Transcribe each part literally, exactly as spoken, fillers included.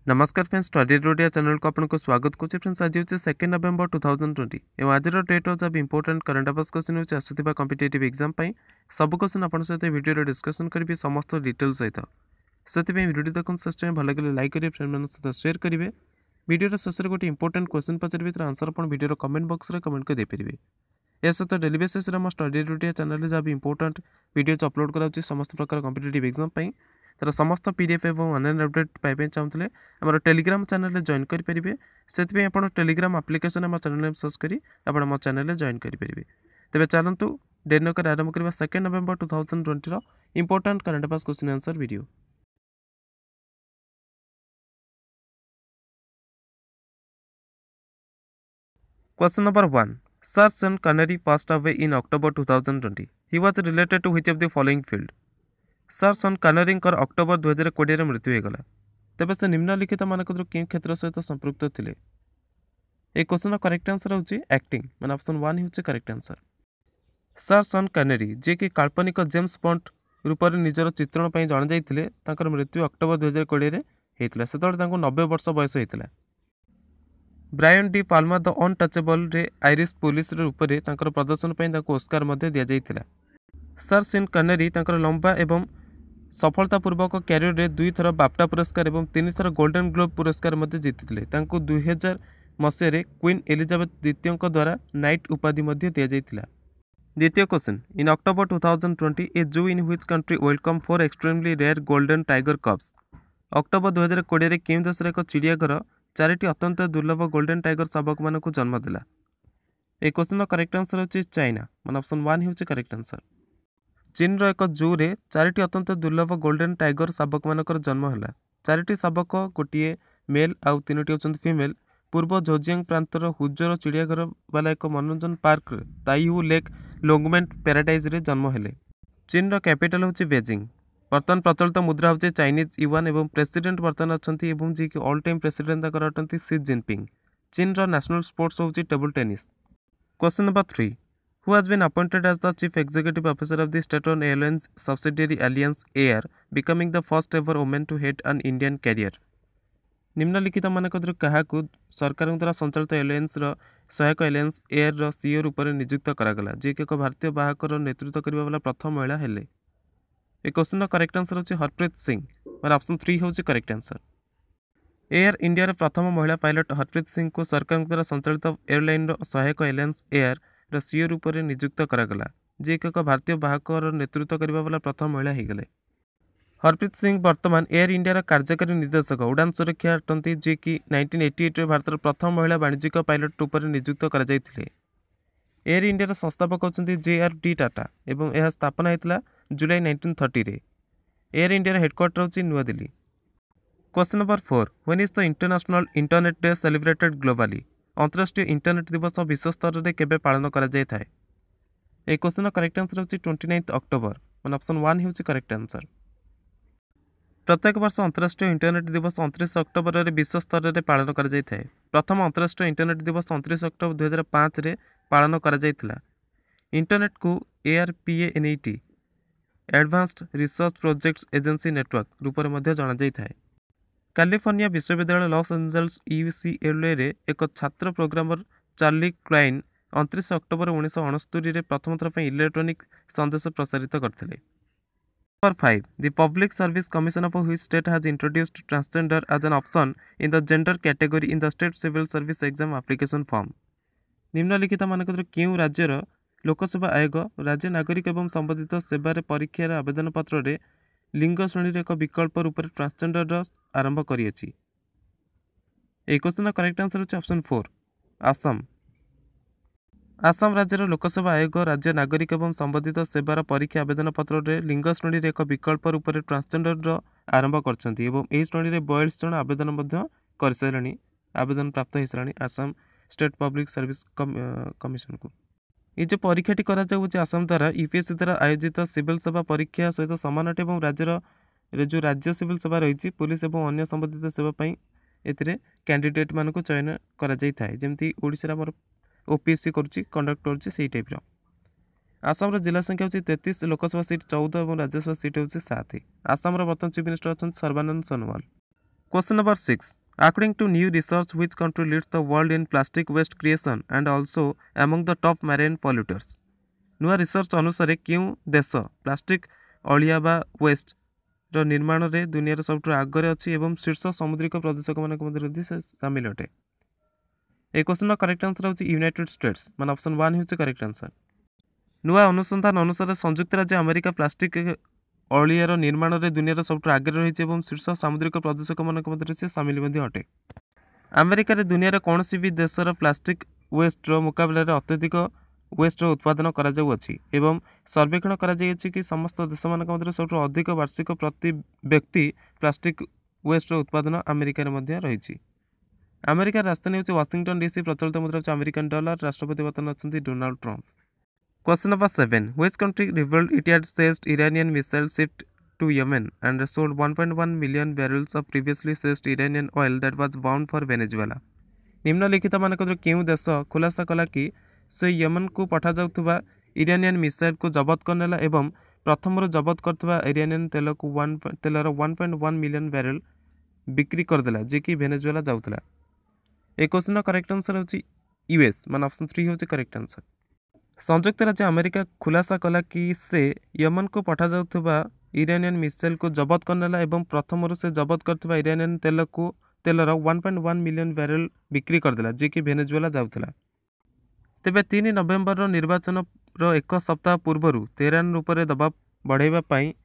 नमस्कार friends, study रोडिया channel को आपको स्वागत करुच्चे। फ्रेंड्स आज हूँ second November two thousand twenty एवं आज डेट हो जब इंपोर्टेंट करंट अफेयर्स क्वेश्चन होची आसुथिबा कॉम्पिटिटिव एग्जाम पई सब क्वेश्चन आपन सहित वीडियो रे डिस्कशन करबी समस्त डिटेल्स सहित। सेति पे वीडियो देखन सच भल लगे लाइक करिवे, फ्रेंड मन सहित शेयर करिवे। वीडियो रे शेष गोटे इंपोर्टेंट क्वेश्चन पचारबी तर आंसर अपन वीडियो रो कमेंट बॉक्स रे कमेंट कर दे परिवे। ए सहित डेली बेसिस रे हम स्टडी रोडिया चैनल रे जब इंपोर्टेंट वीडियो अपलोड कराउची समस्त प्रकार कॉम्पिटिटिव एग्जाम पई तर समस्त पीडीएफ एवं ऑनलाइन अपडेट पाइबे चाहूले आम टेलीग्राम चैनल जॉइन करेंगे से आप टेलीग्राम एप्लिकेशन आम चैनल में सर्च करी आप मो चैनल जॉइन करेंगे। तेज चलतु डेरी नक आरंभ करवा second November two thousand twenty important current affairs question answer video. Question number one, sir Sean Connery passed away in October two thousand twenty. He was related to which of the following field. Sir Sean Connery October दुई हजार कोड़े मृत्यु होगा। तेज से निम्नलिखित मानक केउं क्षेत्र सहित संपृक्त थे। एक क्वेश्चन करेक्ट आंसर होची एक्टिंग, माने ऑप्शन वन ही correct answer. Sir Sean Connery जे कि काल्पनिक जेम्स बॉन्ड रूप में निजर चित्रण पर जन जाते मृत्यु अक्टोबर दुई हजार कोड़े होता से नब्बे वर्ष बयस होता। Brian De Palma the Untouchable रे आयरिश पुलिस रूप में प्रदर्शन पर ओस्कार दि जाता। सर सन कनेरी लंबा एवं सफलतापूर्वक क्यारियर रे दुई थर बाफ्टा पुरस्कार और तीन थर गोल्डन ग्लोब पुरस्कार जीति। दुई हजार मसीह क्वीन एलिजाबेथ द्वितीय द्वारा नाइट उपाधि दि जाता। द्वितीय question, in October two thousand twenty a zoo in which country welcome four extremely rare golden tiger cubs. October दुई हजार कोड़े केउं देश एक चिड़ियाघर चारिटी अत्यंत दुर्लभ गोल्डन टाइगर शावक मान जन्म देला। एक क्वेश्चन करेक्ट आंसर होची चाइना, मान ऑप्शन वन ही करेक्ट आंसर। चीन रो एक जू रे चारिटी अत्यंत दुर्लभ गोल्डन टाइगर शावक मानकर जन्म है। चारिटी शावक गोटे मेल आउ तीनोटी होचंत फीमेल पूर्व जोजियांग प्रांतर हुजोर चिड़ियाघर वाला एक मनोरंजन park Taihu lake Longmen paradise रे जन्म हेले। चीन रो कैपिटल होची बेजिंग। बर्तमान प्रचलित मुद्रा होची चाइनीज युआन एवं प्रेसिडेंट बर्तमान अछंती एवं जी कि ऑल टाइम प्रेसिडेंट तकर अटंती सी जिनपिंग। चीन रो नेशनल स्पोर्ट्स होची table tennis. Question number three, who has been appointed as the chief executive officer of the State-owned airlines subsidiary Alliance Air, becoming the first ever woman to head an Indian carrier। निम्नलिखित मानक क्या सरकार द्वारा संचालित airlines सहायक airlines air रो CEO रूप में नियुक्त करागला, जे कि एक भारतीय बाहकर नेतृत्व करने वाला प्रथम महिला हेले। एक क्वेश्चन करेक्ट आंसर होची हरप्रीत सिंह, माने ऑप्शन थ्री होची करेक्ट आंसर। एयर इंडिया रे प्रथम महिला पायलट हरप्रीत सिंह को सरकार द्वारा संचालित एयरलाइन रो सहायक एयरलाइंस एयर सीईओ रूप में नियुक्त करागला, जे एक भारतीय बाहकर नेतृत्व करने वाला प्रथम महिला होगले। हरप्रीत सिंह वर्तमान एयर इंडिया कार्यकारी निर्देशक उड़ान सुरक्षा अटंती, जे कि नाइंटीन एटी एट भारत प्रथम महिला वाणिज्यिक पायलट रूप में नियुक्त कर। एयर इंडिया संस्थापक होचंती जे आर डी टाटा एवं यह स्थापना होता जुलाई नाइंटीन थर्टी रे। एयर इंडिया हेडक्वार्टर होची नुआ Delhi. Question number four, when is the international internet day celebrated globally. अंतरराष्ट्रीय इंटरनेट दिवस विश्व स्तर में केबे पालन करा जाय थाए। एक क्वेश्चन करेक्ट आंसर होची ट्वेंटी नाइन्थ अक्टोबर, मान ऑप्शन वन ही करेक्ट आंसर। प्रत्येक वर्ष अंतरराष्ट्रीय इंटरनेट दिवस उनतीस अक्टोबर में विश्व स्तर में पालन करा जाय थाए। प्रथम अंतरराष्ट्रीय इंटरनेट दिवस उनतीस अक्टोबर दुई हजार पाँच रे पालन करा जायतिला। इंटरनेट को A R P A N E T advanced research projects agency network रूप में जाना जाय थाए। कैलिफोर्निया विश्वविद्यालय लॉस एंजल्स यूसीएलए रे एक छात्र प्रोग्रामर चार्ली क्लाइन उनतीस अक्टोबर उन्नीस अणस्तरी प्रथम थर इलेक्ट्रोनिक संदेश प्रसारित करते। Number five, the public service commission of which state has introduced transgender as an option in the gender category in the state civil service exam application form. निम्नलिखित मानक क्यों राज्यर लोकसेवा आयोग राज्य नागरिक एवं संबंधित सेवा परीक्षार आवेदन पत्र रे लिंग श्रेणी एक विकल्प रूप में ट्रांसजेंडर आरंभ करिएछि। एक क्वेश्चन करेक्ट आंसर होची ऑप्शन फोर आसाम। आसाम राज्यर लोकसेवा आयोग राज्य नागरिक एवं संबंधित सेवार परीक्षा आवेदन पत्र रे लिंग श्रेणी एक विकल्प रूप में ट्रांसजेंडर आरंभ करछंती एवं एही श्रेणी रे बयालीस जन आवेदन मध्य कर साराणी आवेदन प्राप्त हो साराणी Assam state public service commission को। ये जो परीक्षाटी करा जाउछि आसाम द्वारा यूपीएससी द्वारा आयोजित सिविल सेवा परीक्षा सहित समान अटे एवं राज्यर जो राज्य सिविल सेवा रही पुलिस और अन्य संबंधित सेवा एथिरे कैंडिडेट मानक चयन करा जाय थाए, जेमती ओडिसा रे हमर ओपीएससी करूछि कंडक्ट करूछि सेही टाइप रो। आसाम जिला संख्या होची तैंतीस, लोकसभा सीट चौदह और राज्यसभा सीट होची सात। आसाम वर्तमान चीफ मिनिस्टर अछंती Sarbananda Sonowal. Question number six. According to new research, which country leads the world in plastic waste creation and also among the top marine polluters? नुआ रिसर्च अनुसार क्यों देश प्लास्टिक अलिया बा वेस्ट रो निर्माण रे दुनिया रे सबठु आगरे अछि एवं शीर्ष समुद्रिक प्रदूषक मानक मध्य से शामिल अटे। ए क्वेश्चन करेक्ट आंसर होछि यूनाइटेड स्टेट्स मान ऑप्शन वन होछि करेक्ट आंसर। नुआ अनुसंधान अनुसार संयुक्त राज्य अमेरिका प्लास्टिक अलियार निर्माण रे दुनिया रे सबठु आगरे रहिछि एवं शीर्ष समुद्रिक प्रदूषक मानक मध्य से शामिल मध्य अटे। अमेरिका रे दुनिया रे कोनोसी भी देशर प्लास्टिक वेस्ट रो मुकाबला रे अत्यधिक वेस्ट उत्पादन करा जाउ अछि एवं सर्वेक्षण करा जाय अछि कि समस्त देश मानक मध्य सबठु अधिक वार्षिक प्रति व्यक्ति प्लास्टिक वेस्ट उत्पादन अमेरिका रे मध्य रहिछि। अमेरिका राजधानी होछि वाशिंगटन डीसी प्रचलित मुद्रा होछि अमेरिकन डॉलर राष्ट्रपति वर्तमान अछंती Donald Trump. Question number seven. Which country revealed it had seized Iranian missile shipped to Yemen and sold one point one million barrels of previously seized Iranian oil that was bound for Venezuela? निम्नलिखित मानक केउं देश खुलासा कला कि से Yemen को पठा जाउथबा Iranian missile को जब्त करनेला एवं प्रथम जब्त करथबा इरानियन तेल को वन तेलर one point one million barrel बिक्री करदेला जे कि वेनेजुएला जाउथला। ए क्वेश्चन करेक्ट आंसर होछि यूएस मान ऑप्शन थ्री होछि करेक्ट आंसर। संयुक्त राज्य अमेरिका खुलासा कला कि से यमन को पठा जाउथबा इरानियन मिसाइल को जब्त करनेला एवं प्रथम से जब्त करथबा इरानियन तेल को तेलर one point one million barrel बिक्री करदेला जे कि वेनेजुएला जाउथला। तेबे तीन नवेम्बर निर्वाचन रो एक सप्ताह पूर्व तेहरान रूप दबाव बढ़ाइबा पई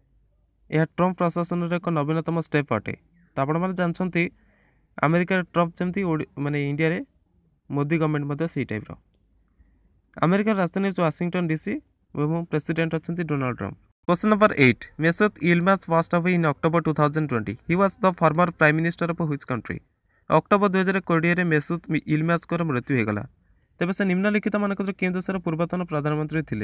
यह ट्रम्प प्रशासन रे एक नवीनतम स्टेप अटे। तो आपण माने जानछंती अमेरिका ट्रम्प जमती माने इंडिया रे मोदी गवर्नमेंट मते सी टाइप रो। अमेरिका राजधानी वाशिंगटन डीसी एवं प्रेसिडेंट अछंती Donald Trump. Question number eight. Mesut Yilmaz passed away in October two thousand twenty. He was the former prime minister of which country? October दो हज़ार बीस रे मेसुत इल्माज को मृत्यु हो गला। तेबे से निम्नलिखित मानक केउं देशर पूर्वतन प्रधानमंत्री थिले?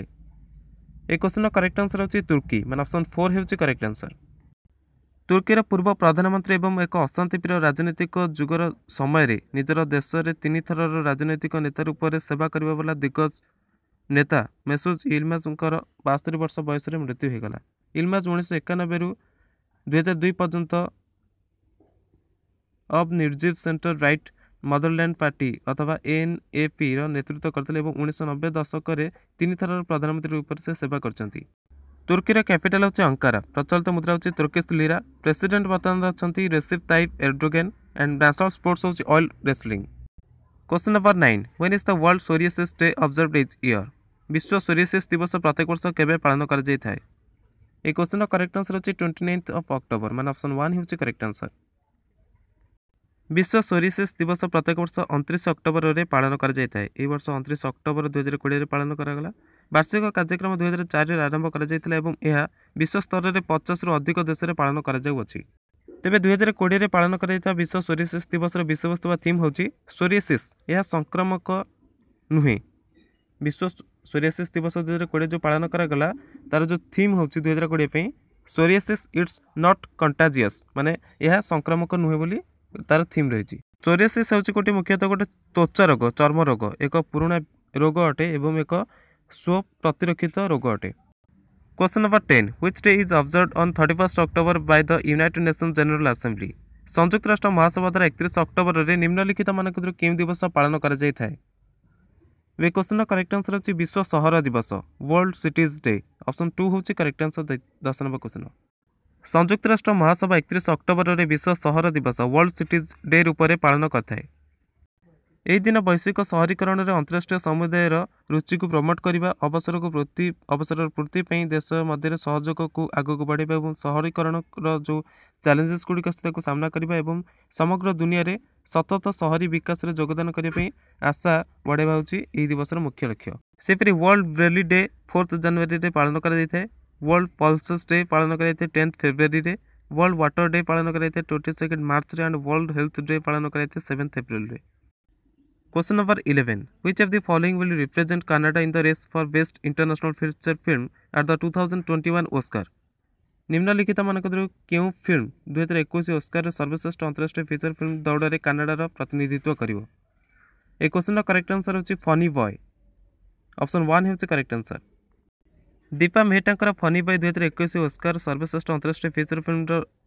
ए क्वेश्चन करेक्ट आंसर होछि तुर्की मान ऑप्शन फोर होछि करेक्ट आंसर। तुर्कीर पूर्व प्रधानमंत्री एवं एक अशांतिप्रिय राजनीतिक जुगर समय निजर देश में तीन थर राजनैतिक नेता रूप में सेवा करने वाला दिग्गज नेता मेसुत यिल्माज बास्तरी वर्ष बयस मृत्यु हो गला। यिल्माज उन्नीस एकानबे रु दुई हजार दुई पर्यंत अब निर्जीव सेंटर राइट मदरलैंड पार्टी अथवा एन ए पी नेतृत्व करते उन्नीस नब्बे दशक तीन थर प्रधानमंत्री रूप से सेवा करछंती। तुर्कीर कैपिटल होछि अंकारा प्रचलित मुद्रा होछि तुर्किश लीरा। प्रेसिडेंट वर्तमान अछंती Recep Tayyip Erdogan and national sports होछि oil wrestling. Question number nine. When is the world psoriasis day observed each year? विश्व सोरियासिस दिवस प्रत्येक वर्ष केबे पालन कर जाय थाए? ए क्वेश्चन करेक्ट आंसर होछि उनतीस ऑफ अक्टोबर मान ऑप्शन वन होछि करेक्ट आंसर। विश्व सोरियासिस दिवस प्रत्येक वर्ष उनतीस अक्टोबर रे पालन कर जाय थाए। ए वर्ष उनतीस अक्टोबर दो हज़ार बीस रे पालन करा गला। वार्षिक कार्यक्रम दो हज़ार चार रे आरंभ करा जायतिला एवं यह विश्व स्तर रे पचास रु अधिक देश रे पालन करा जाउ अछि। तेबे दो हज़ार बीस रे पालन कराइता विश्व सोरियासिस दिवस रे विषयवस्तु वा थीम होछि सोरियासिस यह संक्रामक नुहे। विश्व सोरियासिस दिवस दो हज़ार बीस जो पालन करा गला तार जो थीम होछि दो हज़ार बीस पे सोरियासिस इट्स नॉट कंटाजियस माने यह संक्रामक नुहे बोली तार थीम रही। सोरियासिस होछि गोटे मुख्यतः गोटे त्वचा रोग चर्म रोग एक पुराना रोग अटे एवं एक स्व प्रतिरक्षित रोग अटे। Question number ten. Which day is observed on thirty-first October by the United Nations General Assembly? संयुक्त राष्ट्र महासभा द्वारा इकतीस अक्टोबर रे निम्नलिखित मानक केउं दिवस पालन करा जाय थाए? वे क्वेश्चन करेक्ट आंसर होछि विश्व सहर दिवस world cities day option two होछि करेक्ट आंसर। दस नंबर क्वेश्चन. संयुक्त राष्ट्र महासभा इकतीस अक्टोबर रे विश्व सहर दिवस वर्ल्ड सिटीज डे रूप में पालन करथाए। एही दिन वैश्विक शहरीकरण में अंतर्राष्ट्रीय समुदायर रुचि को प्रमोट करने अवसर को पूर्ति अवसर पूर्ति देश मध्य सहयोग को आगक बढ़ाइबा और शहरीकरण जो चैलेंजेस गुड़िक सामना करने और समग्र दुनिया रे सतत शहरी विकास रे योगदान करने आशा बढ़ाइबा होछि एही दिवसर मुख्य लक्ष्य। सेपरि वर्ल्ड ब्रेली डे फोर्थ जनवरी रे पालन करा जाय थाए। वर्ल्ड पल्सेस डे पालन करा जाय टेंथ फेब्रुआरी रे। वर्ल्ड वाटर डे पालन करा जाय ट्वेंटी सेकेंड मार्च रे एंड वर्ल्ड हेल्थ डे पालन करा जाय सेवेंथ अप्रैल रे। Question number eleven. Which of the following will represent Canada in the race for Best International Feature Film at the two thousand twenty-one Oscar? निम्नलिखित मानक केउं film दो हज़ार इक्कीस ऑस्कार सर्वश्रेष्ठ अंतर्राष्ट्रीय फीचर फिल्म दौड़ कनाडार प्रतिनिधित्व करिवो? ए क्वेश्चन करेक्ट आंसर होछि फनी बॉय ऑप्शन वन होछि करेक्ट आंसर। दीपा मेहतांकर फनी बॉय दो हज़ार इक्कीस ऑस्कार सर्वश्रेष्ठ अंतर्राष्ट्रीय फीचर फिल्म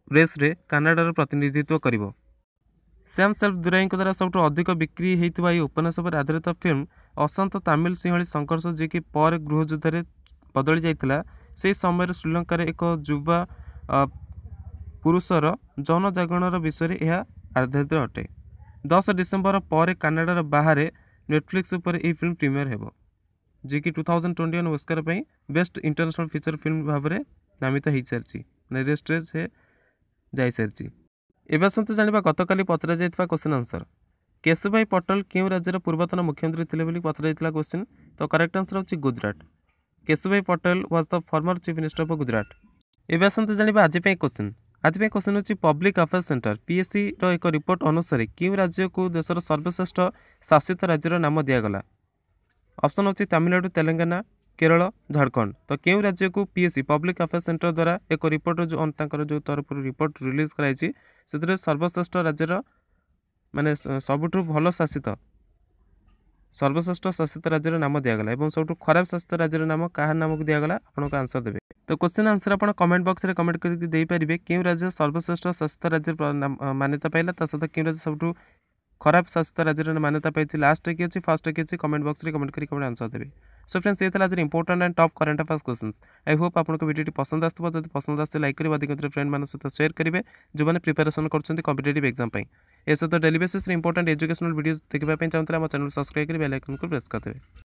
रेस्रे कानाडार प्रतिनिधित्व करिवो। सैम सेल्फ दुराई द्वारा सब अधिक बिक्री होता यह उपन्यास पर आधारित फिल्म अशांत तमिल सिंहली संघर्ष जी कि पर गृहयुद्ध में बदली जाता से समय श्रीलंकार एक युवा पुरुषर जन जागरण विषय यह आधारित अटे। दस डिसेम्बर पर कानाडार बाहर नेटफ्लिक्स पर यह फिल्म प्रीमियर हो जी कि two thousand twenty one Oscar पर बेस्ट इंटरनेशनल फीचर फिल्म भाव में नामित हो सारी मैंने रेस्टेज है जा सारी। एवं आसतु जाना गतकाली पचरा जाइथिबा क्वेश्चन आंसर। केशुभाई पटेल क्यों राज्यर पूर्वतन मुख्यमंत्री थे बोली पचरा क्वेश्चन तो करेक्ट आंसर होची Gujarat. Keshubhai Patel was the former chief minister of Gujarat. एवं आसतु जाना आज क्वेश्चन आज क्वेश्चन होची पब्लिक अफेयर्स सेंटर पीएससी रो एक रिपोर्ट अनुसार क्यों राज्य को देशर सर्वश्रेष्ठ शासित राज्यर नाम दिगला। ऑप्शन होची तमिलनाडु तेलंगाना केरल झारखंड। तो क्यों राज्य को पीएससी पब्लिक अफेयर्स सेंटर द्वारा एक रिपोर्ट जो जो तरफ रिपोर्ट रिलीज कराई से सर्वश्रेष्ठ राज्यर माने सबुठ भल शासित सर्वश्रेष्ठ शासित राज्यर नाम दिगला और सब खराब शासित राज्यर नाम क्या नाम को दिगला आपको आंसर देवे। तो क्वेश्चन आंसर आप कमेंट बॉक्स में कमेंट करके क्यों राज्य सर्वश्रेष्ठ शासित राज्य मान्यता पाइला सहित क्यों राज्य सब खराब शासित राज्य मान्यता पाई लास्ट की अच्छी फास्ट की अच्छी कमेंट बॉक्स में कमेंट करके आंसर देवे। सो फ्रेंड्स ये आज important and top current affairs questions. I hope आपको वीडियो पसंद आसो जब पसंद आसे लाइक करेंगे अधिक फ्रेंड मान सहित शेयर करेंगे जो मैंने प्रिपेरेसन कर कॉम्पिटिटिव एग्जाम ए सहित daily basis important educational video देखा चाहते हैं चैनल सब्सक्राइब कर बेल आइकन को प्रेस करते हैं।